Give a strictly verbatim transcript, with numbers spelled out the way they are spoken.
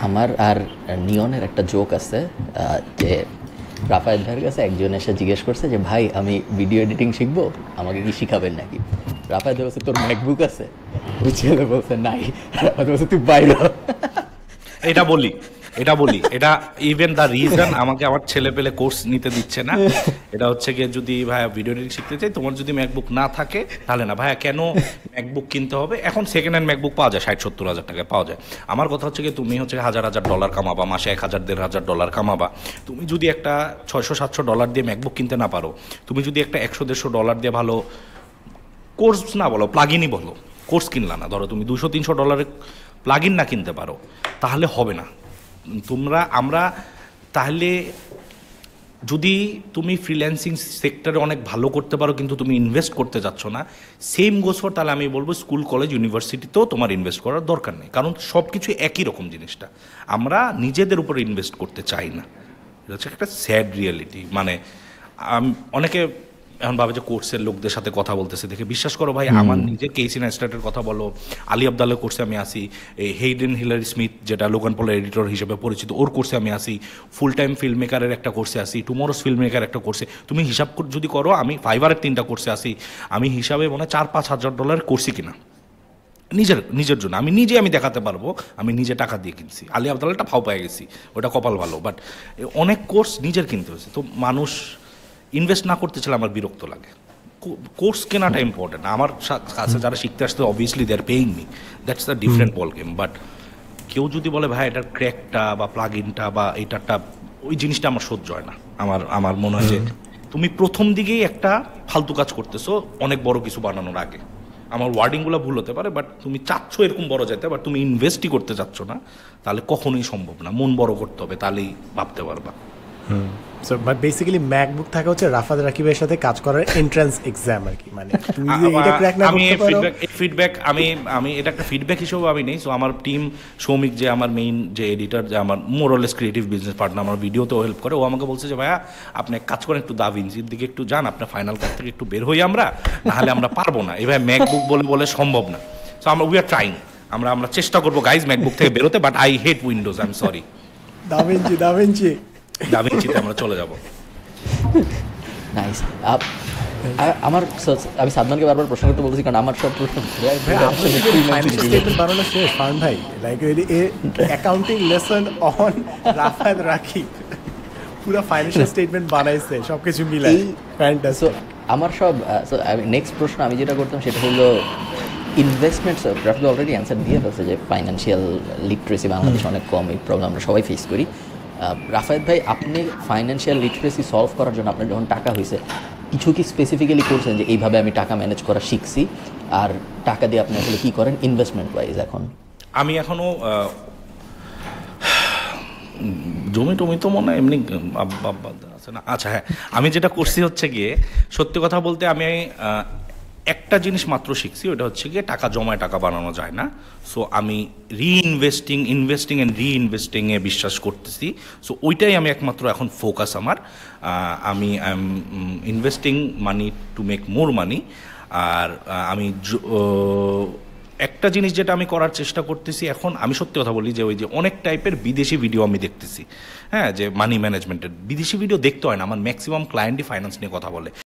আমার আর নিয়নের একটা জোক আছে আহ, যে রাফায়েত ভাইয়ের কাছে একজন এসে জিজ্ঞেস করছে যে ভাই আমি ভিডিও এডিটিং শিখবো, আমাকে কি শিখাবেন নাকি? রাফায়েত ভাই বলছে তোর ম্যাকবুক আছে? ওই ছেলে বলছে নাই। রাফায়েত বলছে তুই বাইরে হ। এটা বলি এটা বলি এটা ইভেন দ্য রিজন আমাকে আমার ছেলে পেলে কোর্স নিতে দিচ্ছে না, এটা হচ্ছে গিয়ে যদি ভাইয়া ভিডিও এডিটিং শিখতে চাই, তোমার যদি ম্যাকবুক না থাকে তাহলে না ভাইয়া কেন ম্যাকবুক কিনতে হবে? এখন সেকেন্ড হ্যান্ড ম্যাকবুক পাওয়া যায় ষাট সত্তর হাজার টাকায় পাওয়া যায়। আমার কথা হচ্ছে গিয়ে তুমি হচ্ছে হাজার হাজার ডলার কামাবা, মাসে এক হাজার দেড় হাজার ডলার কামাবা, তুমি যদি একটা ছয়শো সাতশো ডলার দিয়ে ম্যাকবুক কিনতে না পারো, তুমি যদি একটা একশো দেড়শো ডলার দিয়ে ভালো কোর্স না বলো প্লাগিনই বলো, কোর্স কিনলা না, ধরো তুমি দুশো তিনশো ডলারের প্লাগিন না কিনতে পারো, তাহলে হবে না। তোমরা আমরা তাহলে যদি তুমি ফ্রিল্যান্সিং সেক্টরে অনেক ভালো করতে পারো কিন্তু তুমি ইনভেস্ট করতে যাচ্ছ না, সেম গোস ফর, তাহলে আমি বলবো স্কুল কলেজ ইউনিভার্সিটিতেও তোমার ইনভেস্ট করার দরকার নেই, কারণ সব কিছু একই রকম জিনিসটা। আমরা নিজেদের উপরে ইনভেস্ট করতে চাই না, এটা হচ্ছে একটা স্যাড রিয়েলিটি। মানে অনেকে এখন ভাবে যে কোর্সের লোকদের সাথে কথা বলতেছে দেখে, বিশ্বাস করো ভাই আমার নিজের কেসি নাইস্টার্টের কথা বলো, আলী আবদালের কোর্সে আমি আসি, এই হেইডেন হিলারি স্মিথ যেটা লোগান পলের এডিটর হিসেবে পরিচিত ওর কোর্সে আমি আসি, ফুল টাইম ফিল্ম মেকারের একটা কোর্সে আসি, টুমোরোস ফিল্ম মেকার একটা কোর্সে, তুমি হিসাব যদি করো আমি ফাইবারের তিনটা কোর্সে আসি, আমি হিসাবে মনে হয় চার পাঁচ হাজার ডলারের কোর্সই কিনা নিজের নিজের জন্য, আমি নিজে আমি দেখাতে পারবো আমি নিজে টাকা দিয়ে কিনছি। আলী আবদালটা ফাও পেয়ে গেছি, ওটা কপাল ভালো, বাট অনেক কোর্স নিজের কিনতে হয়েছে। তো মানুষ ইনভেস্ট না করতে চাইলে আমার বিরক্ত লাগে। কোর্স কেনাটা ইম্পর্টেন্ট, আমার কাছে যারা শিখতে আসতে obviously they are paying me, that's the different ball game. But কেউ যদি বলে ভাই এটার ক্র্যাকটা বা প্লাগ ইনটা বা এটারটা, ওই জিনিসটা আমার সহ্য হয় না। আমার আমার মনে হয় যে তুমি প্রথম দিকেই একটা ফালতু কাজ করতেছো অনেক বড় কিছু বানানোর আগে। আমার ওয়ার্ডিংগুলো ভুল হতে পারে, বাট তুমি চাচ্ছ এরকম বড় যেতে, বাট তুমি ইনভেস্টই করতে চাচ্ছ না, তাহলে কখনোই সম্ভব না। মন বড় করতে হবে, তাহলেই ভাবতে পারবা। Hmm so but basically MacBook থাকা হচ্ছে রাফাত রাকিবের সাথে কাজ করার এন্ট্রান্স এক্সাম আর কি। মানে তুমি যদি এটা ক্র্যাক না করতে পারো, ফিডব্যাক আমি আমি এটা একটা ফিডব্যাক হিসেবে আমি নেই। সো আমার টিম সৌমিক যে আমার মেইন যে এডিটর, যে আমার মোরলেস ক্রিয়েটিভ বিজনেস পার্টনার, আমার ভিডিওতেও হেল্প করে, ও আমাকে বলছে যে ভাইয়া আপনি কাজ করেন একটু দা ভিঞ্চির দিকে একটু যান, আপনার ফাইনাল কাজ থেকে একটু বের হই আমরা, নাহলে আমরা পারবো না, এভাবে ম্যাকবুক বলে বলে সম্ভব না। সো আমরা উই আর ট্রাইং, আমরা আমরা চেষ্টা করবো গাইজ ম্যাকবুক থেকে বেরোতে, but I hate Windows, I am sorry. Da Vinci Da Vinci Da ভিঞ্চিতে আমরা চলে যাবো। নাইস। আমার আমি সাদমানকে বারবার প্রশ্ন করতে বলছি কারণ আমার সব প্রশ্ন বানানো শেষ ফারহান ভাই, like accounting lesson on Rafat Rakib, পুরো ফাইন্যান্সিয়াল স্টেটমেন্ট বানাইছে সবকিছু মিলাই। সো আমার সব নেক্সট প্রশ্ন আমি যেটা করতাম সেটা হলো ইনভেস্টমেন্টস। রাফিদ অলরেডি অ্যান্সার দিয়ে ফেলছে যে ফাইন্যান্সিয়াল লিটারেসি বাংলাদেশে অনেক কম, এই প্রবলেম আমরা সবাই ফেস করি। রাফায়েত ভাই আপনি ফাইন্যান্সিয়াল লিটারেসি সলভ করার জন্য আপনার যখন টাকা হয়েছে কিছু কি স্পেসিফিক্যালি করছেন যে এইভাবে আমি টাকা ম্যানেজ করা শিখছি, আর টাকা দিয়ে আপনি আসলে কী করেন ইনভেস্টমেন্ট ওয়াইজ? এখন আমি এখনও জমি টমি তো মনে হয় এমনি আছে না। আচ্ছা হ্যাঁ, আমি যেটা করছি হচ্ছে গিয়ে সত্যি কথা বলতে আমি একটা জিনিস মাত্র শিখছি, ওটা হচ্ছে গিয়ে টাকা জমায় টাকা বানানো যায় না। সো আমি রিইনভেস্টিং ইনভেস্টিং অ্যান্ড রিইনভেস্টিংয়ে বিশ্বাস করতেছি। সো ওইটাই আমি একমাত্র এখন ফোকাস আমার। আমি I am investing money to make more money. আর আমি একটা জিনিস যেটা আমি করার চেষ্টা করতেছি এখন, আমি সত্যি কথা বলি যে ওই যে অনেক টাইপের বিদেশি ভিডিও আমি দেখতেছি, হ্যাঁ, যে মানি ম্যানেজমেন্টের বিদেশি ভিডিও দেখতে হয় না, আমার ম্যাক্সিমাম ক্লায়েন্টই ফাইন্যান্স নিয়ে কথা বলে।